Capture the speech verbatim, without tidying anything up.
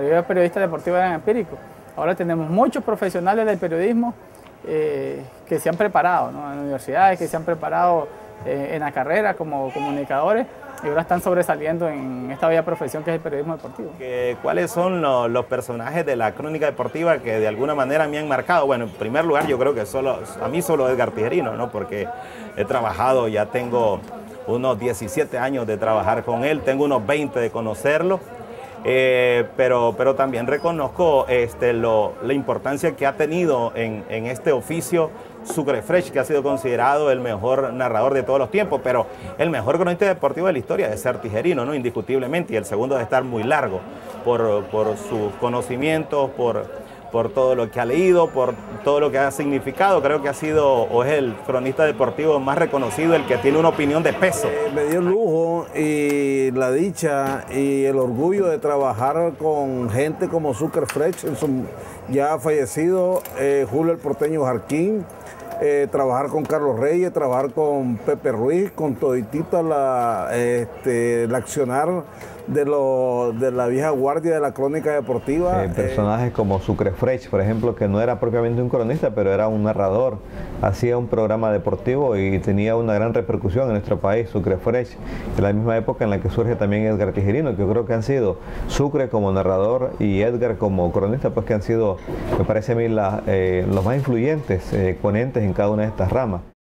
mayoría de periodistas deportivos eran empíricos. Ahora tenemos muchos profesionales del periodismo eh, que se han preparado, ¿no? En universidades, que se han preparado eh, en la carrera como comunicadores y ahora están sobresaliendo en esta bella profesión que es el periodismo deportivo. ¿Cuáles son los, los personajes de la crónica deportiva que de alguna manera me han marcado? Bueno, en primer lugar yo creo que solo, a mí solo Edgar Tijerino, ¿no? Porque he trabajado, ya tengo unos diecisiete años de trabajar con él, tengo unos veinte de conocerlo. Eh, pero, pero también reconozco este, lo, la importancia que ha tenido en, en este oficio Sucre Fresh, que ha sido considerado el mejor narrador de todos los tiempos, pero el mejor cronista deportivo de la historia de ser Tijerino, ¿no? Indiscutiblemente, y el segundo de estar muy largo por, por sus conocimientos, por... por todo lo que ha leído, por todo lo que ha significado. Creo que ha sido o es el cronista deportivo más reconocido, el que tiene una opinión de peso. Eh, me dio el lujo y la dicha y el orgullo de trabajar con gente como Sucre Fresh, ya fallecido eh, Julio el Porteño Jarquín, eh, trabajar con Carlos Reyes, trabajar con Pepe Ruiz, con toditita la, este, el accionar de, lo, de la vieja guardia de la crónica deportiva. Eh, personajes eh, como Sucre Fresh, por ejemplo, que no era propiamente un cronista, pero era un narrador, hacía un programa deportivo y tenía una gran repercusión en nuestro país, Sucre Fresh, en la misma época en la que surge también Edgar Tijerino, que yo creo que han sido Sucre como narrador y Edgar como cronista, pues que han sido, me parece a mí, la, eh, los más influyentes eh, exponentes en cada una de estas ramas.